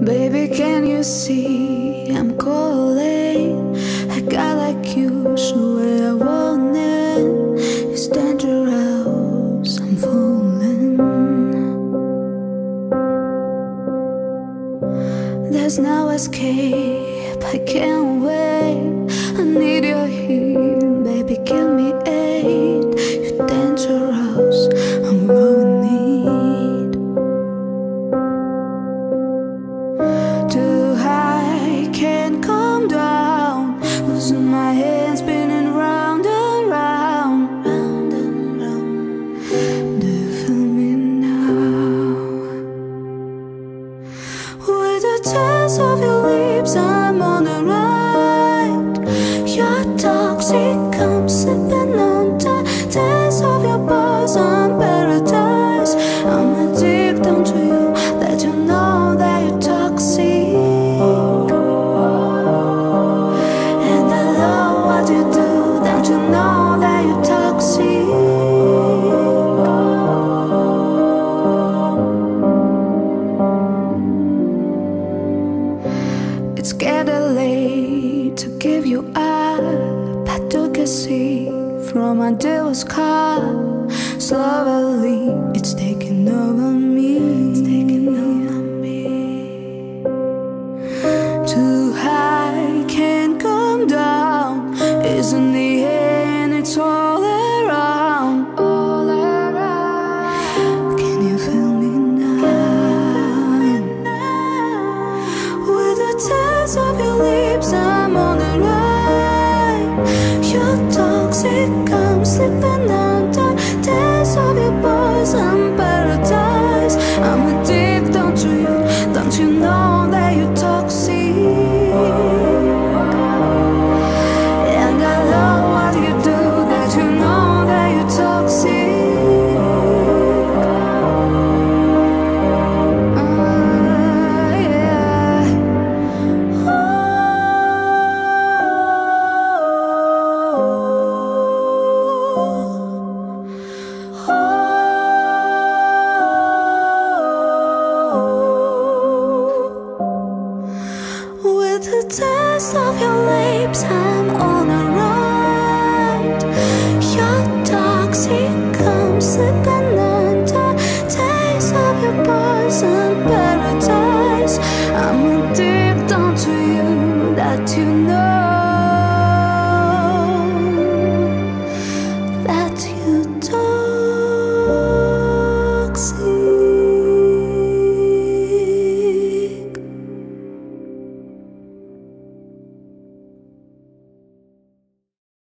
Baby, can you see I'm calling? A guy like you, so where I want it. It's dangerous, I'm falling. There's no escape, I can't wait. I need your heat, baby, give me aid. You're dangerous, I'm growing need. Too high, can't come down. Losing my head, spinning round and round, round and round. Do you feel me now? With the taste of your lips, I'm on the ride. You're toxic, I'm slipping on the taste of your buzz, I'm paradise. I'm addicted to you, that you know that you're toxic. And I love what you do, don't you know that you're toxic. It's getting late to give you up. I took a seat from my devil's car. Slowly, it's taking over me. It's taking over me. Too high, can't come down. It's in the air and it's all around, all around. Can you feel me now? With the taste of your lips, I'm on the ride. You're toxic, I'm slipping under. Taste of your buzz, I'm paradise. I'm addicted to you, don't you know that you're toxic? And I love what you do, that you know that you're toxic. With the taste of your lips, I'm on a ride. You're toxic, I'm slipping under. Taste of your buzz, I'm